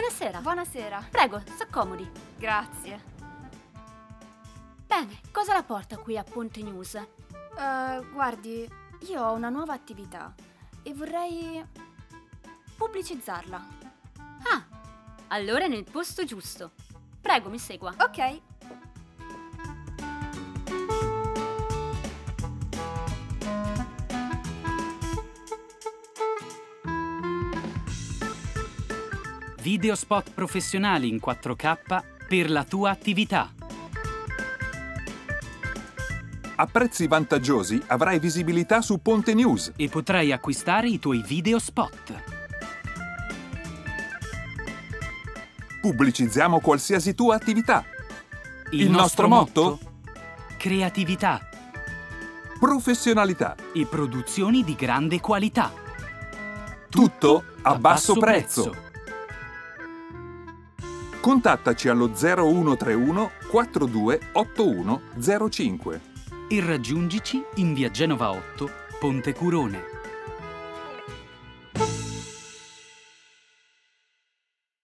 Buonasera. Buonasera. Prego, s'accomodi. Grazie. Bene, cosa la porta qui a Ponte News? Guardi, io ho una nuova attività e vorrei pubblicizzarla. Ah, allora è nel posto giusto. Prego, mi segua. Ok. Video spot professionali in 4K per la tua attività. A prezzi vantaggiosi avrai visibilità su Ponte News. E potrai acquistare i tuoi video spot. Pubblicizziamo qualsiasi tua attività. Il nostro motto? Creatività Professionalità. e produzioni di grande qualità. Tutto a basso prezzo. Contattaci allo 0131 428105 E raggiungici in via Genova 8, Ponte Curone.